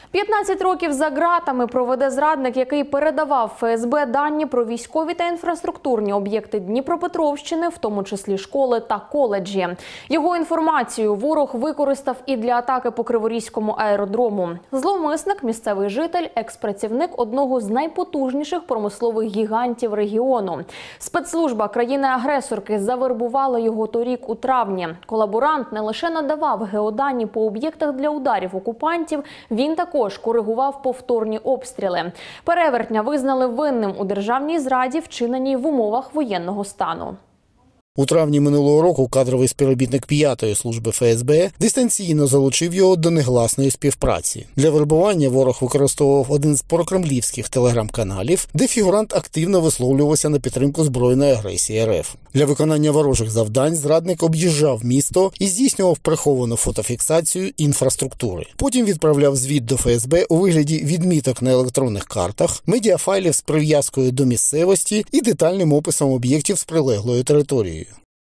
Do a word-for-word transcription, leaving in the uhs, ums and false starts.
п'ятнадцять років за ґратами проведе зрадник, який передавав Ф С Б дані про військові та інфраструктурні об'єкти Дніпропетровщини, в тому числі школи та коледжі. Його інформацію ворог використав і для атаки по Криворізькому аеродрому. Зловмисник – місцевий житель, експрацівник одного з найпотужніших промислових гігантів регіону. Спецслужба країни-агресорки завербувала його торік у травні. Колаборант не лише надавав геодані по об'єктах для ударів окупантів, він також коригував повторні обстріли. Перевертня визнали винним у державній зраді, вчиненій в умовах воєнного стану. У травні минулого року кадровий співробітник п'ятої служби Ф С Б дистанційно залучив його до негласної співпраці. Для вербування ворог використовував один з прокремлівських телеграм-каналів, де фігурант активно висловлювався на підтримку збройної агресії Р Ф. Для виконання ворожих завдань зрадник об'їжджав місто і здійснював приховану фотофіксацію інфраструктури. Потім відправляв звіт до Ф С Б у вигляді відміток на електронних картах, медіафайлів з прив'язкою до місцевості і детальним описом об'єктів з прилеглою територією.